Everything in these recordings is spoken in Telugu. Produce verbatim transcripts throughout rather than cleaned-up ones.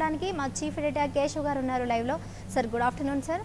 పంచుకోవడానికి మా చీఫ్ ఎడిటర్ కేశవ్ గారు ఉన్నారు లైవ్లో. Sir good afternoon sir.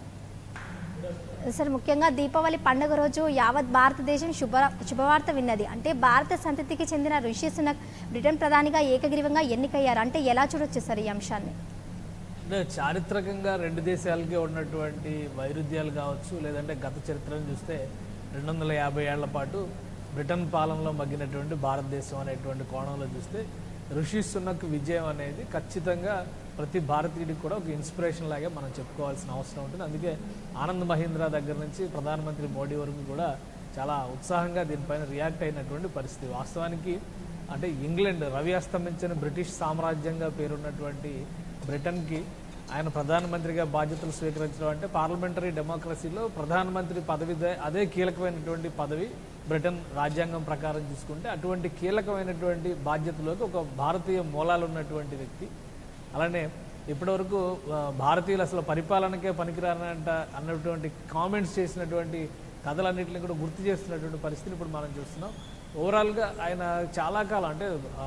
Sir ముఖ్యంగా దీపావళి పండుగ రోజు యావత్ భారతదేశం శుభ శుభవార్త విన్నది. అంటే భారత సంతతికి చెందిన రిషి సునక్ బ్రిటన్ ప్రధానిగా ఏకగ్రీవంగా ఎన్నికయ్యారు. అంటే ఎలా చూడొచ్చు సార్ ఈ అంశాన్ని? అంటే చారిత్రకంగా రెండు దేశాలకి ఉన్నటువంటి వైరుధ్యాలు కావచ్చు, లేదంటే గత చరిత్రను చూస్తే రెండు వందల యాభై ఏళ్ల పాటు బ్రిటన్ పాలనలో మగ్గినటువంటి భారతదేశం అనేటువంటి కోణంలో చూస్తే రిషి సునక్ విజయం అనేది ఖచ్చితంగా ప్రతి భారతీయుడికి కూడా ఒక ఇన్స్పిరేషన్ లాగే మనం చెప్పుకోవాల్సిన అవసరం ఉంటుంది. అందుకే ఆనంద్ మహీంద్రా దగ్గర నుంచి ప్రధానమంత్రి మోడీ వరకు కూడా చాలా ఉత్సాహంగా దీనిపైన రియాక్ట్ అయినటువంటి పరిస్థితి. వాస్తవానికి అంటే ఇంగ్లాండ్ రవి అస్తమించిన బ్రిటిష్ సామ్రాజ్యంగా పేరున్నటువంటి బ్రిటన్కి ఆయన ప్రధానమంత్రిగా బాధ్యతలు స్వీకరించడం అంటే పార్లమెంటరీ డెమోక్రసీలో ప్రధానమంత్రి పదవి అదే కీలకమైనటువంటి పదవి. బ్రిటన్ రాజ్యాంగం ప్రకారం చూసుకుంటే అటువంటి కీలకమైనటువంటి బాధ్యతలోకి ఒక భారతీయ మూలాలు ఉన్నటువంటి వ్యక్తి. అలానే ఇప్పటివరకు భారతీయులు అసలు పరిపాలనకే పనికిరానంట అన్నటువంటి కామెంట్స్ చేసినటువంటి కథలన్నింటినీ కూడా గుర్తు చేస్తున్నటువంటి పరిస్థితిని ఇప్పుడు మనం చూస్తున్నాం. ఓవరాల్గా ఆయన చాలా కాలం అంటే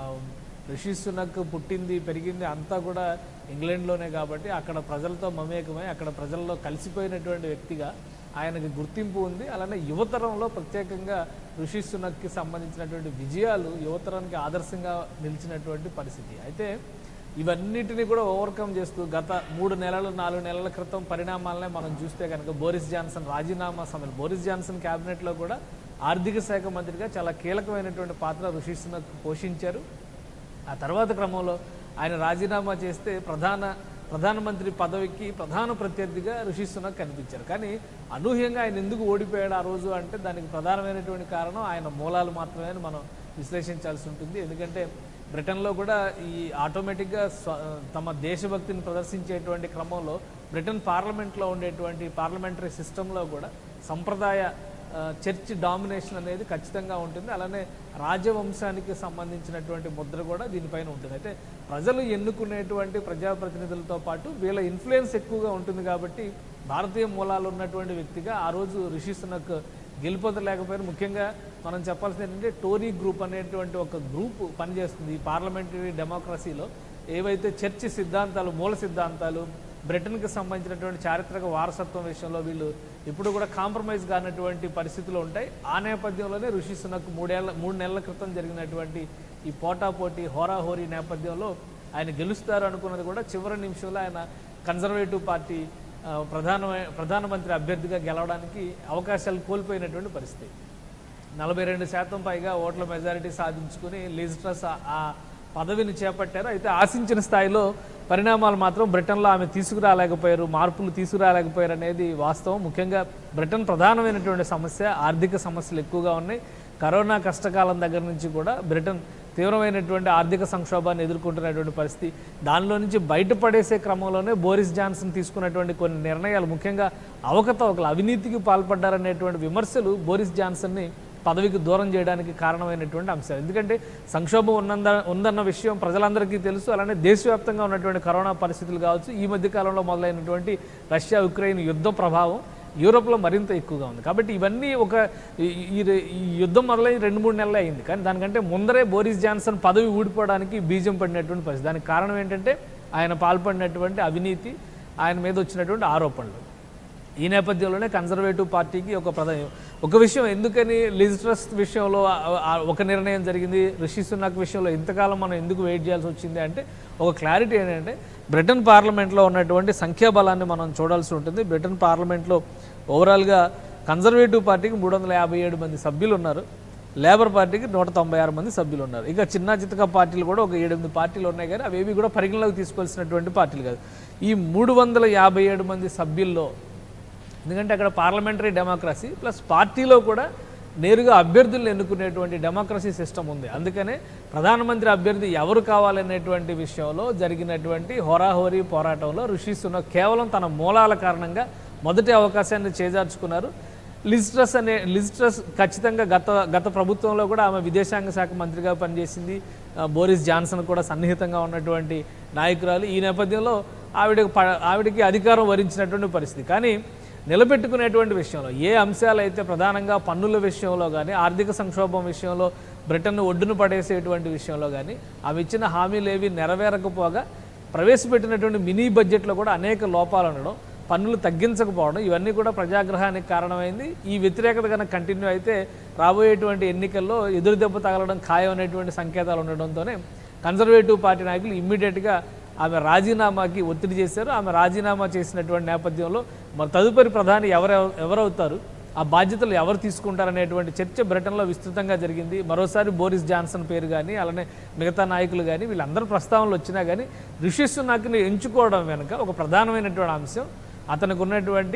రిషి సునక్ పుట్టింది పెరిగింది అంతా కూడా ఇంగ్లాండ్లోనే కాబట్టి అక్కడ ప్రజలతో మమేకమై అక్కడ ప్రజల్లో కలిసిపోయినటువంటి వ్యక్తిగా ఆయనకి గుర్తింపు ఉంది. అలానే యువతరంలో ప్రత్యేకంగా రిషి సునక్కి సంబంధించినటువంటి విజయాలు యువతరానికి ఆదర్శంగా నిలిచినటువంటి పరిస్థితి. అయితే ఇవన్నిటిని కూడా ఓవర్కమ్ చేస్తూ గత మూడు నెలలు నాలుగు నెలల క్రితం పరిణామాలనే మనం చూస్తే కనుక బోరిస్ జాన్సన్ రాజీనామా సమయంలో బోరిస్ జాన్సన్ క్యాబినెట్లో కూడా ఆర్థిక శాఖ మంత్రిగా చాలా కీలకమైనటువంటి పాత్ర రిషి సునక్ పోషించారు. ఆ తర్వాత క్రమంలో ఆయన రాజీనామా చేస్తే ప్రధాన ప్రధానమంత్రి పదవికి ప్రధాన ప్రత్యర్థిగా రిషి సునక్ కనిపించారు. కానీ అనూహ్యంగా ఆయన ఎందుకు ఓడిపోయాడు ఆ రోజు అంటే దానికి ప్రధానమైనటువంటి కారణం ఆయన మూలాలు మాత్రమే మనం విశ్లేషించాల్సి ఉంటుంది. ఎందుకంటే బ్రిటన్లో కూడా ఈ ఆటోమేటిక్గా తమ దేశభక్తిని ప్రదర్శించేటువంటి క్రమంలో బ్రిటన్ పార్లమెంట్లో ఉండేటువంటి పార్లమెంటరీ సిస్టంలో కూడా సంప్రదాయ చర్చ్ డామినేషన్ అనేది ఖచ్చితంగా ఉంటుంది. అలానే రాజవంశానికి సంబంధించినటువంటి ముద్ర కూడా దీనిపైన ఉంటుంది. అయితే ప్రజలు ఎన్నుకునేటువంటి ప్రజాప్రతినిధులతో పాటు వీళ్ళ ఇన్ఫ్లుయెన్స్ ఎక్కువగా ఉంటుంది కాబట్టి భారతీయ మూలాలు ఉన్నటువంటి వ్యక్తిగా ఆ రోజు రిషి సునక్ గెలుపొందలేకపోయారు. ముఖ్యంగా మనం చెప్పాల్సింది ఏంటంటే టోరీ గ్రూప్ అనేటువంటి ఒక గ్రూప్ పనిచేస్తుంది ఈ పార్లమెంటరీ డెమోక్రసీలో. ఏవైతే చర్చి సిద్ధాంతాలు మూల సిద్ధాంతాలు బ్రిటన్కి సంబంధించినటువంటి చారిత్రక వారసత్వం విషయంలో వీళ్ళు ఇప్పుడు కూడా కాంప్రమైజ్ కానటువంటి పరిస్థితులు ఉంటాయి. ఆ నేపథ్యంలోనే రిషి సునక్ మూడేళ్ల మూడు నెలల క్రితం జరిగినటువంటి ఈ పోటాపోటీ హోరాహోరీ నేపథ్యంలో ఆయన గెలుస్తారు అనుకున్నది కూడా చివరి నిమిషంలో ఆయన కన్జర్వేటివ్ పార్టీ ప్రధాన ప్రధానమంత్రి అభ్యర్థిగా గెలవడానికి అవకాశాలు కోల్పోయినటువంటి పరిస్థితి. నలభై రెండు శాతం పైగా ఓట్ల మెజారిటీ సాధించుకుని లిజ్ ట్రస్ ఆ పదవిని చేపట్టారు. అయితే ఆశించిన స్థాయిలో పరిణామాలు మాత్రం బ్రిటన్లో ఆమె తీసుకురాలేకపోయారు, మార్పులు తీసుకురాలేకపోయారు అనేది వాస్తవం. ముఖ్యంగా బ్రిటన్ ప్రధానమైనటువంటి సమస్య ఆర్థిక సమస్యలు ఎక్కువగా ఉన్నాయి. కరోనా కష్టకాలం దగ్గర నుంచి కూడా బ్రిటన్ తీవ్రమైనటువంటి ఆర్థిక సంక్షోభాన్ని ఎదుర్కొంటున్నటువంటి పరిస్థితి. దానిలో నుంచి బయటపడేసే క్రమంలోనే బోరిస్ జాన్సన్ తీసుకున్నటువంటి కొన్ని నిర్ణయాలు ముఖ్యంగా అవకతవకలు అవినీతికి పాల్పడ్డారనేటువంటి విమర్శలు బోరిస్ జాన్సన్ని పదవికి దూరం చేయడానికి కారణమైనటువంటి అంశాలు. ఎందుకంటే సంక్షోభం ఉన్నంద ఉందన్న విషయం ప్రజలందరికీ తెలుసు. అలానే దేశవ్యాప్తంగా ఉన్నటువంటి కరోనా పరిస్థితులు కావచ్చు, ఈ మధ్య కాలంలో మొదలైనటువంటి రష్యా ఉక్రెయిన్ యుద్ధ ప్రభావం యూరోప్లో మరింత ఎక్కువగా ఉంది. కాబట్టి ఇవన్నీ ఒక ఈ యుద్ధం మొదలై రెండు మూడు నెలలు అయింది. కానీ దానికంటే ముందరే బోరిస్ జాన్సన్ పదవి ఊడిపోవడానికి బీజం పడినటువంటి పరిస్థితి. దానికి కారణం ఏంటంటే ఆయన పాల్పడినటువంటి అవినీతి, ఆయన మీద వచ్చినటువంటి ఆరోపణలు. ఈ నేపథ్యంలోనే కన్జర్వేటివ్ పార్టీకి ఒక ప్రధాన ఒక విషయం ఎందుకని లిజ్ ట్రస్ విషయంలో ఒక నిర్ణయం జరిగింది, రిషి సునక్ విషయంలో ఇంతకాలం మనం ఎందుకు వెయిట్ చేయాల్సి వచ్చింది అంటే ఒక క్లారిటీ ఏంటంటే బ్రిటన్ పార్లమెంట్లో ఉన్నటువంటి సంఖ్యాబలాన్ని మనం చూడాల్సి ఉంటుంది. బ్రిటన్ పార్లమెంట్లో ఓవరాల్గా కన్జర్వేటివ్ పార్టీకి మూడు వందల యాభై ఏడు మంది సభ్యులు ఉన్నారు, లేబర్ పార్టీకి నూట తొంభై ఆరు మంది సభ్యులు ఉన్నారు. ఇక చిన్న చితక పార్టీలు కూడా ఒక ఏడెనిమిది పార్టీలు ఉన్నాయి, కానీ అవేవి కూడా పరిగణలోకి తీసుకోవాల్సినటువంటి పార్టీలు కాదు. ఈ మూడు వందల యాభై ఏడు మంది సభ్యుల్లో ఎందుకంటే అక్కడ పార్లమెంటరీ డెమోక్రసీ ప్లస్ పార్టీలో కూడా నేరుగా అభ్యర్థులను ఎన్నుకునేటువంటి డెమోక్రసీ సిస్టమ్ ఉంది. అందుకనే ప్రధానమంత్రి అభ్యర్థి ఎవరు కావాలనేటువంటి విషయంలో జరిగినటువంటి హోరాహోరీ పోరాటంలో రిషి సునక్ కేవలం తన మూలాల కారణంగా మొదటి అవకాశాన్ని చేజార్చుకున్నారు. లిజ్ ట్రస్ అనే లిజ్ ట్రస్ ఖచ్చితంగా గత గత ప్రభుత్వంలో కూడా ఆమె విదేశాంగ శాఖ మంత్రిగా పనిచేసింది. బోరిస్ జాన్సన్ కూడా సన్నిహితంగా ఉన్నటువంటి నాయకురాలు. ఈ నేపథ్యంలో ఆవిడకి ఆవిడకి అధికారం వరించినటువంటి పరిస్థితి. కానీ నిలబెట్టుకునేటువంటి విషయంలో ఏ అంశాలు అయితే ప్రధానంగా పన్నుల విషయంలో కానీ ఆర్థిక సంక్షోభం విషయంలో బ్రిటన్ను ఒడ్డును పడేసేటువంటి విషయంలో కానీ అవి ఇచ్చిన హామీలు ఏవి నెరవేరకపోగా ప్రవేశపెట్టినటువంటి మినీ బడ్జెట్లో కూడా అనేక లోపాలు ఉండడం, పన్నులు తగ్గించకపోవడం, ఇవన్నీ కూడా ప్రజాగ్రహానికి కారణమైంది. ఈ వ్యతిరేకత కనుక కంటిన్యూ అయితే రాబోయేటువంటి ఎన్నికల్లో ఎదురు దెబ్బ తగలడం ఖాయం అనేటువంటి సంకేతాలు ఉండడంతోనే కన్జర్వేటివ్ పార్టీ నాయకులు ఇమ్మీడియట్గా ఆమె రాజీనామాకి ఒత్తిడి చేశారు. ఆమె రాజీనామా చేసినటువంటి నేపథ్యంలో మరి తదుపరి ప్రధాని ఎవరు ఎవరవుతారు, ఆ బాధ్యతలు ఎవరు తీసుకుంటారనేటువంటి చర్చ బ్రిటన్లో విస్తృతంగా జరిగింది. మరోసారి బోరిస్ జాన్సన్ పేరు కానీ అలానే మిగతా నాయకులు కానీ వీళ్ళందరూ ప్రస్తావనలు వచ్చినా కానీ రిషి సునాక్ని ఎంచుకోవడం వెనుక ఒక ప్రధానమైనటువంటి అంశం అతనికి ఉన్నటువంటి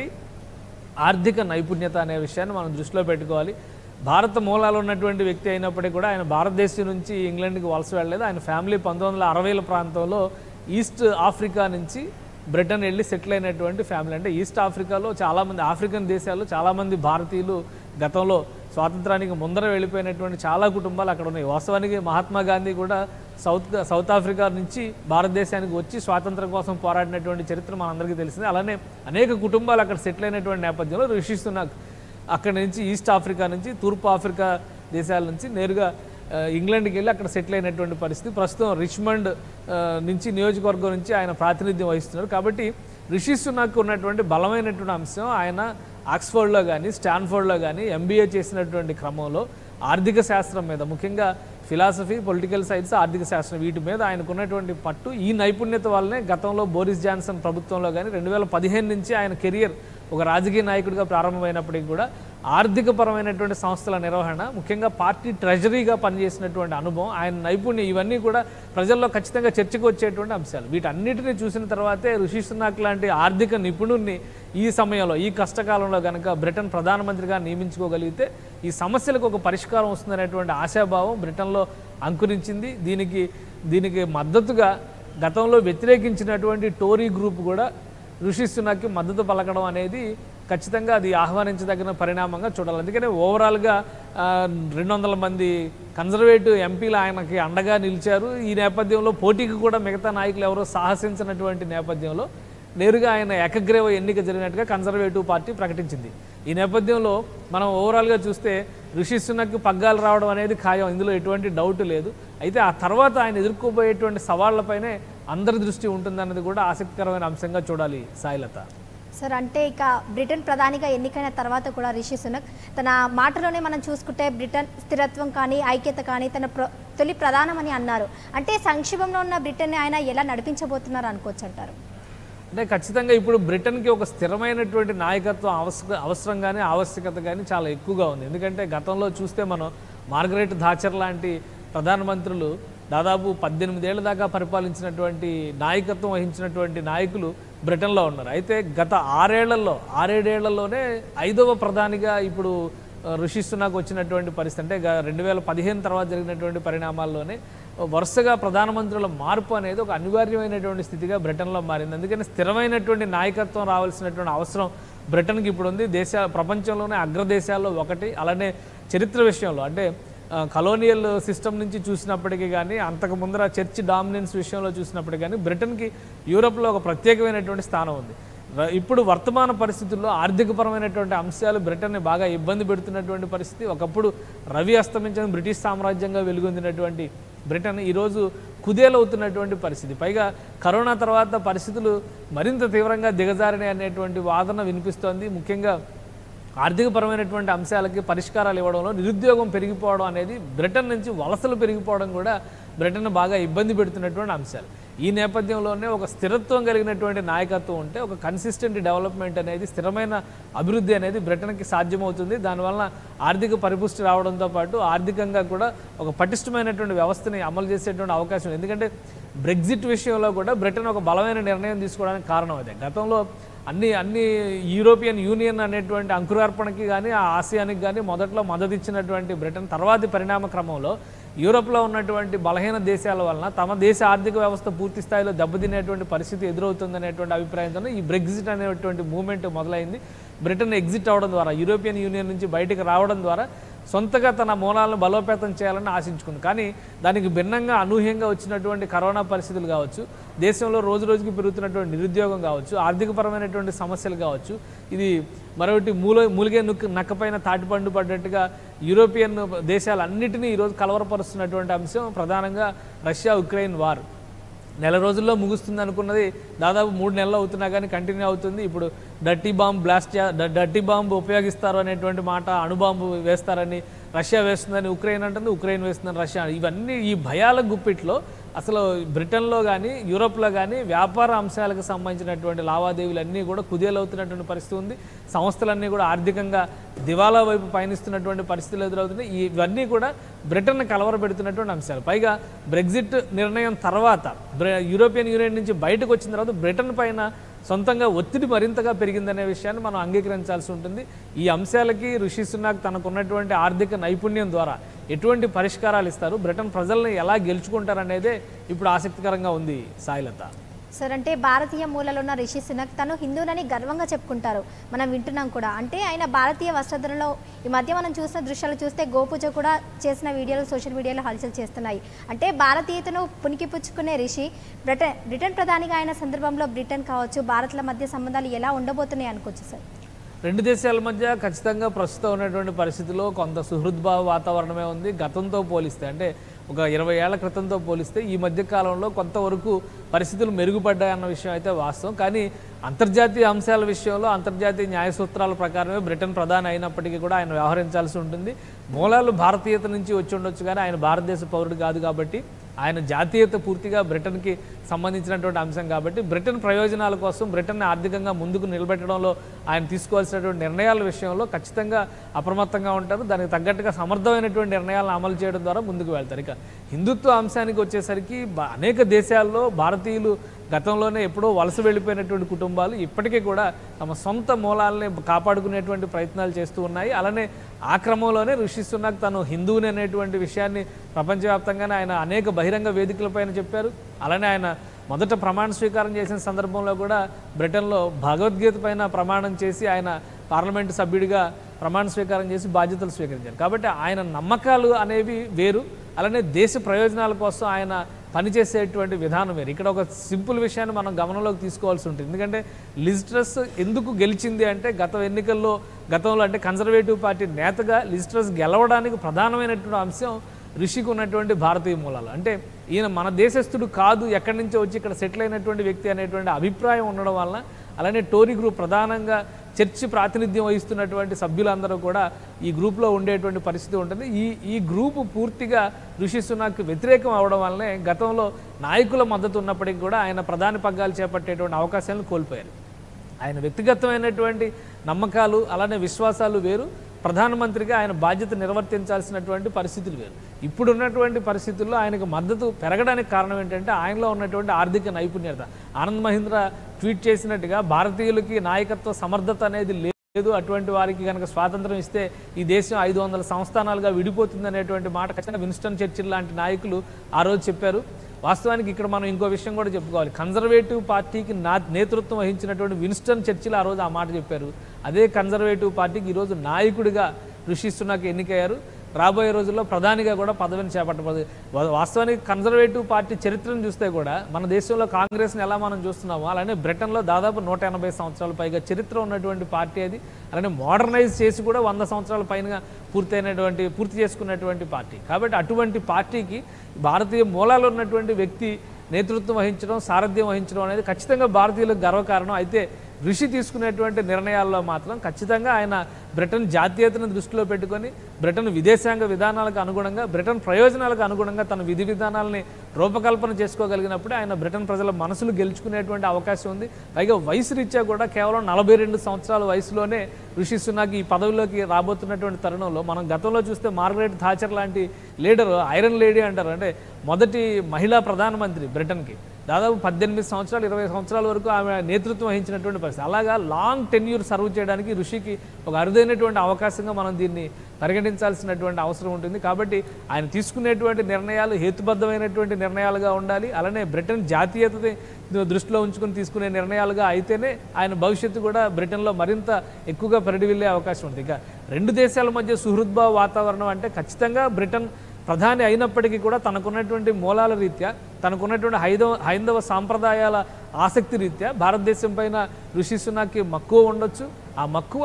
ఆర్థిక నైపుణ్యత అనే విషయాన్ని మనం దృష్టిలో పెట్టుకోవాలి. భారత మూలాలు ఉన్నటువంటి వ్యక్తి అయినప్పటికీ కూడా ఆయన భారతదేశం నుంచి ఇంగ్లాండ్కి వలస వెళ్ళలేదు. ఆయన ఫ్యామిలీ పంతొమ్మిది వందల అరవైల ప్రాంతంలో ఈస్ట్ ఆఫ్రికా నుంచి బ్రిటన్ వెళ్ళి సెటిల్ అయినటువంటి ఫ్యామిలీ. అంటే ఈస్ట్ ఆఫ్రికాలో చాలామంది ఆఫ్రికన్ దేశాల్లో చాలామంది భారతీయులు గతంలో స్వాతంత్రానికి ముందర వెళ్ళిపోయినటువంటి చాలా కుటుంబాలు అక్కడ ఉన్నాయి. వాస్తవానికి మహాత్మా గాంధీ కూడా సౌత్ సౌత్ ఆఫ్రికా నుంచి భారతదేశానికి వచ్చి స్వాతంత్రం కోసం పోరాడినటువంటి చరిత్ర మనందరికీ తెలిసింది. అలానే అనేక కుటుంబాలు అక్కడ సెటిల్ అయినటువంటి నేపథ్యంలో రిషి సునాక్ అక్కడి నుంచి ఈస్ట్ ఆఫ్రికా నుంచి తూర్పు ఆఫ్రికా దేశాల నుంచి నేరుగా ఇంగ్లాండ్కి వెళ్ళి అక్కడ సెటిల్ అయినటువంటి పరిస్థితి. ప్రస్తుతం రిచ్మండ్ నుంచి నియోజకవర్గం నుంచి ఆయన ప్రాతినిధ్యం వహిస్తున్నారు. కాబట్టి రిషి సునాక్ ఉన్నటువంటి బలమైనటువంటి అంశం ఆయన ఆక్స్ఫర్డ్లో కానీ స్టాన్ఫర్డ్లో కానీ ఎంబీఏ చేసినటువంటి క్రమంలో ఆర్థిక శాస్త్రం మీద, ముఖ్యంగా ఫిలాసఫీ, పొలిటికల్ సైన్స్, ఆర్థిక శాస్త్రం వీటి మీద ఆయనకున్నటువంటి పట్టు, ఈ నైపుణ్యత వల్లనే గతంలో బోరిస్ జాన్సన్ ప్రభుత్వంలో కానీ రెండు వేల పదిహేను నుంచి ఆయన కెరియర్ ఒక రాజకీయ నాయకుడిగా ప్రారంభమైనప్పటికీ కూడా ఆర్థికపరమైనటువంటి సంస్థల నిర్వహణ, ముఖ్యంగా పార్టీ ట్రెజరీగా పనిచేసినటువంటి అనుభవం, ఆయన నైపుణ్యం ఇవన్నీ కూడా ప్రజల్లో ఖచ్చితంగా చర్చకు వచ్చేటువంటి అంశాలు. వీటన్నిటిని చూసిన తర్వాతే రిషి సునాక్ లాంటి ఆర్థిక నిపుణుడిని ఈ సమయంలో ఈ కష్టకాలంలో కనుక బ్రిటన్ ప్రధానమంత్రిగా నియమించుకోగలిగితే ఈ సమస్యలకు ఒక పరిష్కారం వస్తుందనేటువంటి ఆశాభావం బ్రిటన్లో అంకురించింది. దీనికి దీనికి మద్దతుగా గతంలో వ్యతిరేకించినటువంటి టోరీ గ్రూప్ కూడా రిషి సునాక్కి మద్దతు పలకడం అనేది ఖచ్చితంగా అది ఆహ్వానించదగిన పరిణామంగా చూడాలి. అందుకనే ఓవరాల్గా రెండు వందల మంది కన్జర్వేటివ్ ఎంపీలు ఆయనకి అండగా నిలిచారు. ఈ నేపథ్యంలో పోటీకి కూడా మిగతా నాయకులు ఎవరో సాహసించినటువంటి నేపథ్యంలో నేరుగా ఆయన ఏకగ్రీవ ఎన్నిక జరిగినట్టుగా కన్జర్వేటివ్ పార్టీ ప్రకటించింది. ఈ నేపథ్యంలో మనం ఓవరాల్గా చూస్తే రిషి సునాక్కి పగ్గాలు రావడం అనేది ఖాయం, ఇందులో ఎటువంటి డౌట్ లేదు. అయితే ఆ తర్వాత ఆయన ఎదుర్కోబోయేటువంటి సవాళ్లపైనే అందరి దృష్టి ఉంటుందన్నది కూడా ఆసక్తికరమైన అంశంగా చూడాలి సాయిలత. సార్, అంటే ఇక బ్రిటన్ ప్రధానిగా ఎన్నికైన తర్వాత కూడా రిషి సునక్ తన మాటలోనే మనం చూసుకుంటే బ్రిటన్ స్థిరత్వం కానీ ఐక్యత కానీ తన ప్ర తొలి ప్రధానమని అన్నారు. అంటే సంక్షేమంలో ఉన్న బ్రిటన్ని ఆయన ఎలా నడిపించబోతున్నారు అనుకోవచ్చు అంటారు? అంటే ఖచ్చితంగా ఇప్పుడు బ్రిటన్కి ఒక స్థిరమైనటువంటి నాయకత్వం అవసర అవసరం కానీ ఆవశ్యకత కానీ చాలా ఎక్కువగా ఉంది. ఎందుకంటే గతంలో చూస్తే మనం మార్గరెట్ థాచర్ లాంటి ప్రధానమంత్రులు దాదాపు పద్దెనిమిదేళ్ల దాకా పరిపాలించినటువంటి నాయకత్వం వహించినటువంటి నాయకులు బ్రిటన్లో ఉన్నారు. అయితే గత ఆరేళ్లలో ఆరేడేళ్లలోనే ఐదవ ప్రధానిగా ఇప్పుడు రిషి సునాక్ వచ్చినటువంటి పరిస్థితి. అంటే రెండు వేల పదిహేను తర్వాత జరిగినటువంటి పరిణామాల్లోనే వరుసగా ప్రధానమంత్రుల మార్పు అనేది ఒక అనివార్యమైనటువంటి స్థితిగా బ్రిటన్లో మారింది. అందుకని స్థిరమైనటువంటి నాయకత్వం రావాల్సినటువంటి అవసరం బ్రిటన్కి ఇప్పుడు ఉంది. దేశ ప్రపంచంలోనే అగ్రదేశాల్లో ఒకటి. అలానే చరిత్ర విషయంలో అంటే కలోనియల్ సిస్టమ్ నుంచి చూసినప్పటికీ కానీ అంతకు ముందర చర్చ్ డామినెన్స్ విషయంలో చూసినప్పటికీ కానీ బ్రిటన్కి యూరోప్లో ఒక ప్రత్యేకమైనటువంటి స్థానం ఉంది. ఇప్పుడు వర్తమాన పరిస్థితుల్లో ఆర్థికపరమైనటువంటి అంశాలు బ్రిటన్ని బాగా ఇబ్బంది పెడుతున్నటువంటి పరిస్థితి. ఒకప్పుడు రవి అస్తమించిన బ్రిటిష్ సామ్రాజ్యంగా వెలుగొందినటువంటి బ్రిటన్ ఈరోజు కుదేలవుతున్నటువంటి పరిస్థితి. పైగా కరోనా తర్వాత పరిస్థితులు మరింత తీవ్రంగా దిగజారినాయి అనేటువంటి వాదన వినిపిస్తోంది. ముఖ్యంగా ఆర్థికపరమైనటువంటి అంశాలకి పరిష్కారాలు ఇవ్వడంలో నిరుద్యోగం పెరిగిపోవడం అనేది, బ్రిటన్ నుంచి వలసలు పెరిగిపోవడం కూడా బ్రిటన్ బాగా ఇబ్బంది పెడుతున్నటువంటి అంశాలు. ఈ నేపథ్యంలోనే ఒక స్థిరత్వం కలిగినటువంటి నాయకత్వం ఉంటే ఒక కన్సిస్టెంట్ డెవలప్మెంట్ అనేది, స్థిరమైన అభివృద్ధి అనేది బ్రిటన్కి సాధ్యమవుతుంది. దానివల్ల ఆర్థిక పరిపుష్టి రావడంతో పాటు ఆర్థికంగా కూడా ఒక పటిష్టమైనటువంటి వ్యవస్థని అమలు చేసేటువంటి అవకాశం. ఎందుకంటే బ్రెగ్జిట్ విషయంలో కూడా బ్రిటన్ ఒక బలమైన నిర్ణయం తీసుకోవడానికి కారణం అదే. గతంలో అన్ని అన్ని యూరోపియన్ యూనియన్ అనేటువంటి అంకురార్పణకి కానీ ఆ ఆసియానికి కానీ మొదట్లో మద్దతు ఇచ్చినటువంటి బ్రిటన్ తర్వాతి పరిణామ క్రమంలో యూరోప్లో ఉన్నటువంటి బలహీన దేశాల వలన తమ దేశ ఆర్థిక వ్యవస్థ పూర్తి స్థాయిలో దెబ్బతినేటువంటి పరిస్థితి ఎదురవుతుందనేటువంటి అభిప్రాయంతో ఈ బ్రెగ్జిట్ అనేటువంటి మూవ్మెంట్ మొదలైంది. బ్రిటన్ ఎగ్జిట్ అవడం ద్వారా, యూరోపియన్ యూనియన్ నుంచి బయటకు రావడం ద్వారా సొంతగా తన మూలాలను బలోపేతం చేయాలని ఆశించుకుంది. కానీ దానికి భిన్నంగా అనూహ్యంగా వచ్చినటువంటి కరోనా పరిస్థితులు కావచ్చు, దేశంలో రోజు రోజుకి పెరుగుతున్నటువంటి నిరుద్యోగం కావచ్చు, ఆర్థికపరమైనటువంటి సమస్యలు కావచ్చు, ఇది మరొకటి మూల మూలిగే నుక్కు నక్కపైన తాటిపండు పడ్డట్టుగా యూరోపియన్ దేశాలన్నింటినీ ఈరోజు కలవరపరుస్తున్నటువంటి అంశం ప్రధానంగా రష్యా ఉక్రెయిన్ వార్. నెల రోజుల్లో ముగుస్తుంది అనుకున్నది దాదాపు మూడు నెలలు అవుతున్నా కానీ కంటిన్యూ అవుతుంది. ఇప్పుడు dirty bomb blast dirty bomb ఉపయోగిస్తారు అనేటువంటి మాట, అణుబాంబు వేస్తారని రష్యా వేస్తుందని ఉక్రెయిన్ అంటుంది, ఉక్రెయిన్ వేస్తుందని రష్యా. ఇవన్నీ ఈ భయాల గుప్పిట్లో అసలు బ్రిటన్లో కానీ యూరోప్లో కానీ వ్యాపార అంశాలకు సంబంధించినటువంటి లావాదేవీలు అన్నీ కూడా కుదేలవుతున్నటువంటి పరిస్థితి ఉంది. సంస్థలన్నీ కూడా ఆర్థికంగా దివాలా వైపు పయనిస్తున్నటువంటి పరిస్థితులు ఎదురవుతున్నాయి. ఇవన్నీ కూడా బ్రిటన్ కలవరపెడుతున్నటువంటి అంశాలు. పైగా బ్రెగ్జిట్ నిర్ణయం తర్వాత యూరోపియన్ యూనియన్ నుంచి బయటకు వచ్చిన తర్వాత బ్రిటన్ పైన సొంతంగా ఒత్తిడి మరింతగా పెరిగిందనే విషయాన్ని మనం అంగీకరించాల్సి ఉంటుంది. ఈ అంశాలకి రిషి సునాక్ తనకున్నటువంటి ఆర్థిక నైపుణ్యం ద్వారా ఎటువంటి పరిష్కారాలు ఇస్తారు, బ్రిటన్ ప్రజల్ని ఎలా గెలుచుకుంటారనేదే ఇప్పుడు ఆసక్తికరంగా ఉంది సాయిలత. సార్, అంటే భారతీయ మూలలో ఉన్న రిషి సునక్ తను హిందువులని గర్వంగా చెప్పుకుంటారు, మనం వింటున్నాం కూడా. అంటే ఆయన భారతీయ వస్త్రధరణలో ఈ మధ్య మనం చూసిన దృశ్యాలు చూస్తే గోపూజ కూడా చేసిన వీడియోలు సోషల్ మీడియాలో హల్చల్ చేస్తున్నాయి. అంటే భారతీయతను పుణికిపుచ్చుకునే రిషి బ్రిటన్ బ్రిటన్ ప్రధానిగా అయిన సందర్భంలో బ్రిటన్ కావచ్చు భారత్ల మధ్య సంబంధాలు ఎలా ఉండబోతున్నాయి అనుకోవచ్చు సార్? రెండు దేశాల మధ్య ఖచ్చితంగా ప్రస్తుతం ఉన్నటువంటి పరిస్థితిలో కొంత సుహృద్భావ వాతావరణమే ఉంది. గతంతో పోలిస్తే, అంటే ఒక ఇరవై ఏళ్ల క్రితంతో పోలిస్తే ఈ మధ్య కాలంలో కొంతవరకు పరిస్థితులు మెరుగుపడ్డాయన్న విషయం అయితే వాస్తవం. కానీ అంతర్జాతీయ అంశాల విషయంలో అంతర్జాతీయ న్యాయ సూత్రాల ప్రకారమే బ్రిటన్ ప్రధాని అయినప్పటికీ కూడా ఆయన వ్యవహరించాల్సి ఉంటుంది. మూలాలు భారతీయత నుంచి వచ్చి ఉండొచ్చు, కానీ ఆయన భారతదేశ పౌరుడు కాదు కాబట్టి ఆయన జాతీయత పూర్తిగా బ్రిటన్కి సంబంధించినటువంటి అంశం కాబట్టి బ్రిటన్ ప్రయోజనాల కోసం బ్రిటన్ని ఆర్థికంగా ముందుకు నిలబెట్టడంలో ఆయన తీసుకోవాల్సినటువంటి నిర్ణయాల విషయంలో ఖచ్చితంగా అప్రమత్తంగా ఉంటారు. దానికి తగ్గట్టుగా సమర్థమైనటువంటి నిర్ణయాలను అమలు చేయడం ద్వారా ముందుకు వెళ్తారు. ఇక హిందుత్వ అంశానికి వచ్చేసరికి అనేక దేశాల్లో భారతీయులు గతంలోనే ఎప్పుడో వలస వెళ్ళిపోయినటువంటి కుటుంబాలు ఇప్పటికీ కూడా తమ సొంత మూలాలని కాపాడుకునేటువంటి ప్రయత్నాలు చేస్తూ ఉన్నాయి. అలానే ఆ క్రమంలోనే రిషి సునాక్ తను హిందువుని అనేటువంటి విషయాన్ని ప్రపంచవ్యాప్తంగానే ఆయన అనేక బహిరంగ వేదికలపైన చెప్పారు. అలానే ఆయన మొదట ప్రమాణ స్వీకారం చేసిన సందర్భంలో కూడా బ్రిటన్లో భగవద్గీత పైన ప్రమాణం చేసి ఆయన పార్లమెంటు సభ్యుడిగా ప్రమాణ స్వీకారం చేసి బాధ్యతలు స్వీకరించారు. కాబట్టి ఆయన నమ్మకాలు అనేవి వేరు, అలానే దేశ ప్రయోజనాల కోసం ఆయన పనిచేసేటువంటి విధానం వేరు. ఇక్కడ ఒక సింపుల్ విషయాన్ని మనం గమనంలోకి తీసుకోవాల్సి ఉంటుంది. ఎందుకంటే లిజ్ ట్రస్ ఎందుకు గెలిచింది అంటే గత ఎన్నికల్లో గతంలో అంటే కన్జర్వేటివ్ పార్టీ నేతగా లిజ్ ట్రస్ గెలవడానికి ప్రధానమైనటువంటి అంశం రిషికి ఉన్నటువంటి భారతీయ మూలాలు. అంటే ఈయన మన దేశస్థుడు కాదు, ఎక్కడి నుంచో వచ్చి ఇక్కడ సెటిల్ అయినటువంటి వ్యక్తి అనేటువంటి అభిప్రాయం ఉండడం వలన, అలానే టోరీ గ్రూప్ ప్రధానంగా చర్చి ప్రాతినిధ్యం వహిస్తున్నటువంటి సభ్యులందరూ కూడా ఈ గ్రూప్లో ఉండేటువంటి పరిస్థితి ఉంటుంది. ఈ ఈ గ్రూపు పూర్తిగా రిషి సునాక్ వ్యతిరేకం అవడం వల్లనే గతంలో నాయకుల మద్దతు ఉన్నప్పటికీ కూడా ఆయన ప్రధాని పగ్గాలు చేపట్టేటువంటి అవకాశాలను కోల్పోయారు. ఆయన వ్యక్తిగతమైనటువంటి నమ్మకాలు అలానే విశ్వాసాలు వేరు, ప్రధానమంత్రిగా ఆయన బాధ్యత నిర్వర్తించాల్సినటువంటి పరిస్థితులు వేరు. ఇప్పుడున్నటువంటి పరిస్థితుల్లో ఆయనకు మద్దతు పెరగడానికి కారణం ఏంటంటే ఆయనలో ఉన్నటువంటి ఆర్థిక నైపుణ్యత. ఆనంద్ మహీంద్రా ట్వీట్ చేసినట్టుగా భారతీయులకి నాయకత్వ సమర్థత అనేది లేదు, అటువంటి వారికి కనుక స్వాతంత్రం ఇస్తే ఈ దేశం ఐదు వందల సంస్థానాలుగా విడిపోతుంది అనేటువంటి మాట ఖచ్చితంగా విన్స్టన్ చర్చిల్ లాంటి నాయకులు ఆ రోజు చెప్పారు. వాస్తవానికి ఇక్కడ మనం ఇంకో విషయం కూడా చెప్పుకోవాలి. కన్జర్వేటివ్ పార్టీకి నా నేతృత్వం వహించినటువంటి విన్స్టన్ చర్చిల్ ఆ రోజు ఆ మాట చెప్పారు. అదే కన్జర్వేటివ్ పార్టీకి ఈరోజు నాయకుడిగా రిషి సునాక్ ఎన్నికయ్యారు. రాబోయే రోజుల్లో ప్రధానిగా కూడా పదవిని చేపట్టబోదు. వాస్తవానికి కన్జర్వేటివ్ పార్టీ చరిత్రను చూస్తే కూడా మన దేశంలో కాంగ్రెస్ని ఎలా మనం చూస్తున్నామో అలానే బ్రిటన్లో దాదాపు నూట ఎనభై సంవత్సరాల పైగా చరిత్ర ఉన్నటువంటి పార్టీ అది. అలానే మోడర్నైజ్ చేసి కూడా వంద సంవత్సరాల పైన పూర్తయినటువంటి పూర్తి చేసుకున్నటువంటి పార్టీ. కాబట్టి అటువంటి పార్టీకి భారతీయ మూలాలు ఉన్నటువంటి వ్యక్తి నేతృత్వం వహించడం, సారథ్యం వహించడం అనేది ఖచ్చితంగా భారతీయులకు గర్వకారణం. అయితే రిషి తీసుకునేటువంటి నిర్ణయాల్లో మాత్రం ఖచ్చితంగా ఆయన బ్రిటన్ జాతీయతను దృష్టిలో పెట్టుకొని బ్రిటన్ విదేశాంగ విధానాలకు అనుగుణంగా బ్రిటన్ ప్రయోజనాలకు అనుగుణంగా తన విధి విధానాలని రూపకల్పన చేసుకోగలిగినప్పుడే ఆయన బ్రిటన్ ప్రజల మనసులు గెలుచుకునేటువంటి అవకాశం ఉంది. పైగా వయసు రీత్యా కూడా కేవలం నలభై రెండు సంవత్సరాల వయసులోనే రిషి సునాక్ ఈ పదవిలోకి రాబోతున్నటువంటి తరుణంలో మనం గతంలో చూస్తే మార్గరెట్ థాచర్ లాంటి లీడర్, ఐరన్ లేడీ అంటారు, అంటే మొదటి మహిళా ప్రధానమంత్రి బ్రిటన్కి, దాదాపు పద్దెనిమిది సంవత్సరాలు ఇరవై సంవత్సరాల వరకు ఆమె నేతృత్వం వహించినటువంటి పరిస్థితి. అలాగా లాంగ్ టెన్యూర్ సర్వ్ చేయడానికి రిషికి ఒక అరుదైనటువంటి అవకాశంగా మనం దీన్ని పరిగణించాల్సినటువంటి అవసరం ఉంటుంది. కాబట్టి ఆయన తీసుకునేటువంటి నిర్ణయాలు హేతుబద్ధమైనటువంటి నిర్ణయాలుగా ఉండాలి. అలానే బ్రిటన్ జాతీయతని దృష్టిలో ఉంచుకొని తీసుకునే నిర్ణయాలుగా అయితేనే ఆయన భవిష్యత్తు కూడా బ్రిటన్లో మరింత ఎక్కువగా పరిడివిల్లే అవకాశం ఉంది. ఇక రెండు దేశాల మధ్య సుహృద్భావ వాతావరణం అంటే ఖచ్చితంగా బ్రిటన్ ప్రధాని అయినప్పటికీ కూడా తనకున్నటువంటి మూలాల రీత్యా, తనకున్నటువంటి హైందవ హైందవ సాంప్రదాయాల ఆసక్తి రీత్యా భారతదేశం పైన రిషి సునాక్కి మక్కువ ఉండొచ్చు. ఆ మక్కువ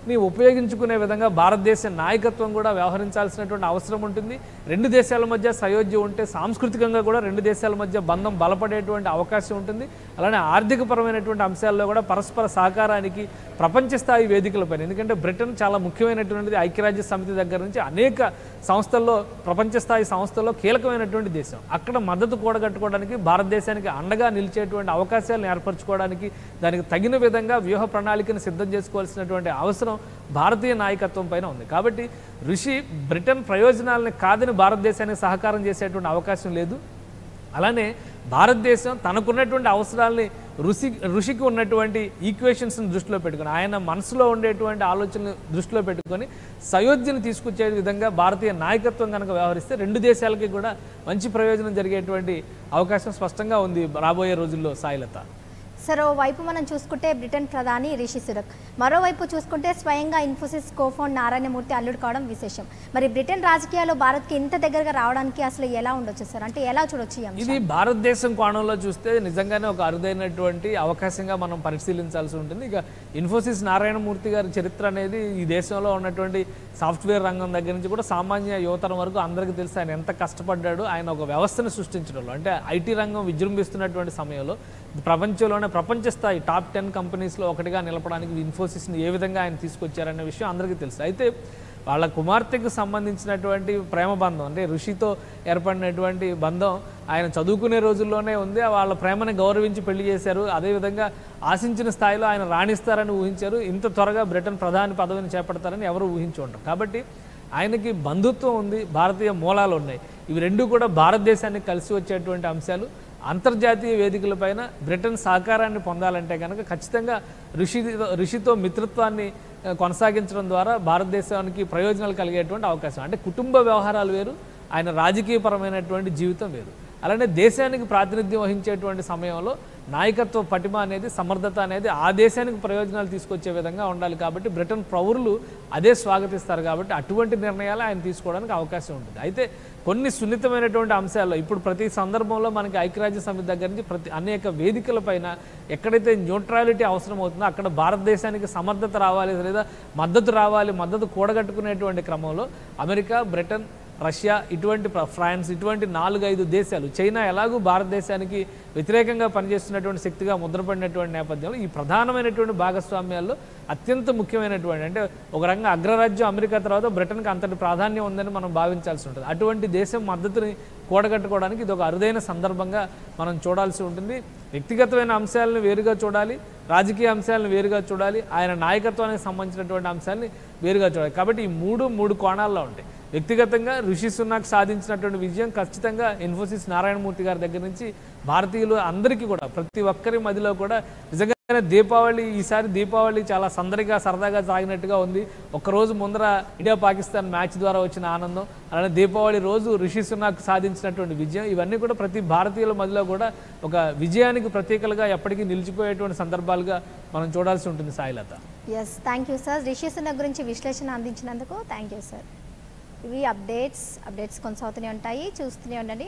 ని ఉపయోగించుకునే విధంగా భారతదేశ నాయకత్వం కూడా వ్యవహరించాల్సినటువంటి అవసరం ఉంటుంది. రెండు దేశాల మధ్య సయోధ్య ఉంటే సాంస్కృతికంగా కూడా రెండు దేశాల మధ్య బంధం బలపడేటువంటి అవకాశం ఉంటుంది. అలానే ఆర్థికపరమైనటువంటి అంశాల్లో కూడా పరస్పర సహకారానికి ప్రపంచ స్థాయి వేదికలపైన, ఎందుకంటే బ్రిటన్ చాలా ముఖ్యమైనటువంటిది, ఐక్యరాజ్య సమితి దగ్గర నుంచి అనేక సంస్థల్లో ప్రపంచ స్థాయి సంస్థల్లో కీలకమైనటువంటి దేశం. అక్కడ మద్దతు కూడగట్టుకోవడానికి, భారతదేశానికి అండగా నిలిచేటువంటి అవకాశాలను ఏర్పరచుకోవడానికి దానికి తగిన విధంగా వ్యూహ ప్రణాళికను సిద్ధం చేసుకోవాల్సినటువంటి అవసరం భారతీయ నాయకత్వం పైన ఉంది. కాబట్టి రిషి బ్రిటన్ ప్రయోజనాలను కాదని భారతదేశానికి సహకారం చేసేటువంటి అవకాశం లేదు. అలానే భారతదేశం తనకున్నటువంటి అవసరాలని ఋషి ఋషికి ఉన్నటువంటి ఈక్వేషన్స్ని దృష్టిలో పెట్టుకొని, ఆయన మనసులో ఉండేటువంటి ఆలోచనలు దృష్టిలో పెట్టుకొని సయోధ్యను తీసుకొచ్చే విధంగా భారతీయ నాయకత్వం కనుక వ్యవహరిస్తే రెండు దేశాలకి కూడా మంచి ప్రయోజనం జరిగేటువంటి అవకాశం స్పష్టంగా ఉంది రాబోయే రోజుల్లో. సాయిలత, సరే, ఓవైపు మనం చూసుకుంటే బ్రిటన్ ప్రధాని రిషి సునక్, మరోవైపు చూసుకుంటే స్వయంగా ఇన్ఫోసిస్ కోఫౌండ్ నారాయణమూర్తి అల్లుడు కావడం విశేషం. మరి బ్రిటన్ రాజకీయాల్లో భారత్కి ఇంత దగ్గరగా రావడానికి అసలు ఎలా ఉండొచ్చు సార్? అంటే ఎలా చూడొచ్చు? ఇది భారతదేశం కోణంలో చూస్తే నిజంగానే ఒక అరుదైనటువంటి అవకాశంగా మనం పరిశీలించాల్సి ఉంటుంది. ఇక ఇన్ఫోసిస్ నారాయణమూర్తి గారి చరిత్ర అనేది ఈ దేశంలో ఉన్నటువంటి సాఫ్ట్వేర్ రంగం దగ్గర నుంచి కూడా సామాన్య యువతరం వరకు అందరికీ తెలుసు. ఆయన ఎంత కష్టపడ్డాడు. ఆయన ఒక వ్యవస్థను సృష్టించడంలో, అంటే ఐటీ రంగం విజృంభిస్తున్నటువంటి సమయంలో ప్రపంచంలోనే ప్రపంచ స్థాయి టాప్ టెన్ కంపెనీస్లో ఒకటిగా నిలపడానికి ఇన్ఫోసిస్ని ఏ విధంగా ఆయన తీసుకొచ్చారనే విషయం అందరికీ తెలుసు. అయితే వాళ్ళ కుమార్తెకు సంబంధించినటువంటి ప్రేమ బంధం, అంటే ఋషితో ఏర్పడినటువంటి బంధం ఆయన చదువుకునే రోజుల్లోనే ఉంది. వాళ్ళ ప్రేమని గౌరవించి పెళ్లి చేశారు. అదేవిధంగా ఆశించిన స్థాయిలో ఆయన రాణిస్తారని ఊహించారు. ఇంత త్వరగా బ్రిటన్ ప్రధాని పదవిని చేపడతారని ఎవరు ఊహించి ఉంటారు. కాబట్టి ఆయనకి బంధుత్వం ఉంది, భారతీయ మూలాలు ఉన్నాయి. ఇవి రెండు కూడా భారతదేశానికి కలిసి వచ్చేటువంటి అంశాలు. అంతర్జాతీయ వేదికలపైన బ్రిటన్ సహకారాన్ని పొందాలంటే కనుక ఖచ్చితంగా ఋషి ఋషితో మిత్రత్వాన్ని కొనసాగించడం ద్వారా భారతదేశానికి ప్రయోజనాలు కలిగేటువంటి అవకాశం. అంటే కుటుంబ వ్యవహారాలు వేరు, ఆయన రాజకీయపరమైనటువంటి జీవితం వేరు. అలానే దేశానికి ప్రాతినిధ్యం వహించేటువంటి సమయంలో నాయకత్వ పటిమ అనేది, సమర్థత అనేది ఆ దేశానికి ప్రయోజనాలు తీసుకొచ్చే విధంగా ఉండాలి. కాబట్టి బ్రిటన్ పౌరులు అదే స్వాగతిస్తారు. కాబట్టి అటువంటి నిర్ణయాలు ఆయన తీసుకోవడానికి అవకాశం ఉంటుంది. అయితే కొన్ని సున్నితమైనటువంటి అంశాల్లో ఇప్పుడు ప్రతి సందర్భంలో మనకి ఐక్యరాజ్య సమితి దగ్గర నుంచి ప్రతి అనేక వేదికలపైన ఎక్కడైతే న్యూట్రాలిటీ అవసరం అవుతుందో అక్కడ భారతదేశానికి సమర్థత రావాలి, లేదా మద్దతు రావాలి, మద్దతు కూడగట్టుకునేటువంటి క్రమంలో అమెరికా, బ్రిటన్, రష్యా, ఇటువంటి ఫ్రాన్స్, ఇటువంటి నాలుగైదు దేశాలు, చైనా ఎలాగూ భారతదేశానికి వ్యతిరేకంగా పనిచేస్తున్నటువంటి శక్తిగా ముద్రపడినటువంటి నేపథ్యంలో ఈ ప్రధానమైనటువంటి భాగస్వామ్యాల్లో అత్యంత ముఖ్యమైనటువంటి, అంటే ఒక రకంగా అగ్రరాజ్యం అమెరికా తర్వాత బ్రిటన్కి అంతటి ప్రాధాన్యం ఉందని మనం భావించాల్సి ఉంటుంది. అటువంటి దేశం మద్దతుని కూడగట్టుకోవడానికి ఇది ఒక అరుదైన సందర్భంగా మనం చూడాల్సి ఉంటుంది. వ్యక్తిగతమైన అంశాలను వేరుగా చూడాలి, రాజకీయ అంశాలను వేరుగా చూడాలి, ఆయన నాయకత్వానికి సంబంధించినటువంటి అంశాలని వేరుగా చూడాలి. కాబట్టి ఈ మూడు మూడు కోణాల్లో ఉంటాయి. వ్యక్తిగతంగా రిషి సునాక్ సాధించినటువంటి విజయం ఖచ్చితంగా ఇన్ఫోసిస్ నారాయణమూర్తి గారి దగ్గర నుంచి భారతీయులు అందరికీ కూడా, ప్రతి ఒక్కరి మధ్యలో కూడా నిజంగానే దీపావళి, ఈసారి దీపావళి చాలా సందడిగా సరదాగా సాగినట్టుగా ఉంది. ఒక్కరోజు ముందర ఇండియా పాకిస్తాన్ మ్యాచ్ ద్వారా వచ్చిన ఆనందం, అలానే దీపావళి రోజు రిషి సునాక్ సాధించినటువంటి విజయం, ఇవన్నీ కూడా ప్రతి భారతీయుల మధ్యలో కూడా ఒక విజయానికి ప్రతీకలుగా ఎప్పటికీ నిలిచిపోయేటువంటి సందర్భాలుగా మనం చూడాల్సి ఉంటుంది. Sailatha, yes, thank you sir. Rishi Sunak గురించి విశ్లేషణ అందించినందుకు థ్యాంక్ యూ సార్. ఇవి అప్డేట్స్ అప్డేట్స్ కొనసాగుతూనే ఉంటాయి, చూస్తూనే ఉండండి.